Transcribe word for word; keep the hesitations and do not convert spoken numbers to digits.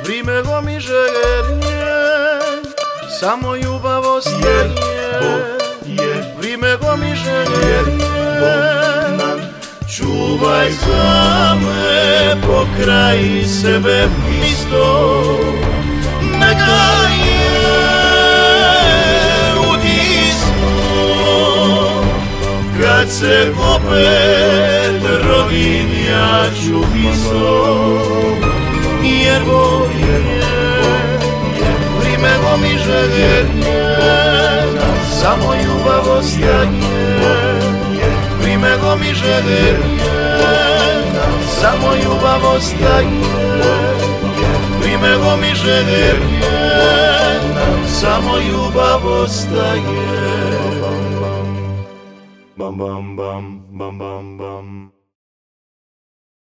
Primego mi želje, samo ljubav ostaje. Primego mi želje, čuvaj za me pokraj sebe misto. Neka je udisno kad se opet rodim, ja ću isto. Jer bolje primego mi želje, samo ljubav ostaje. Primego mi želje, samo ljubav ostaje. Primego mi želje, samo ljubav ostaje. Bam bam bam bam bam bam.